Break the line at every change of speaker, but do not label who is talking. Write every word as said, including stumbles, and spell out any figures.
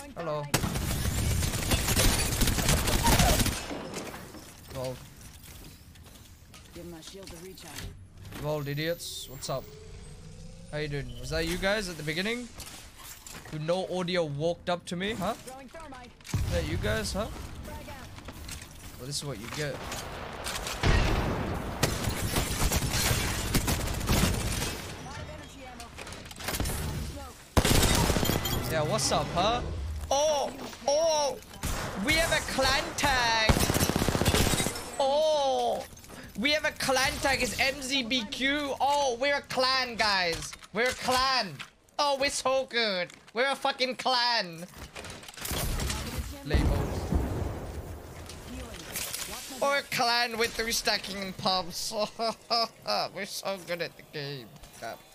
Hello. Well.
Give my shield a recharge.
Well, idiots, what's up? How you doing? Was that you guys at the beginning? Who no audio walked up to me, huh? Is that you guys, huh? Well, this is what you get. Yeah, what's up, huh? Oh, oh, we have a clan tag. Oh, we have a clan tag. It's M Z B Q. Oh, we're a clan, guys. We're a clan. Oh, we're so good. We're a fucking clan. Labels. Or a clan with three stacking in pubs. We're so good at the game.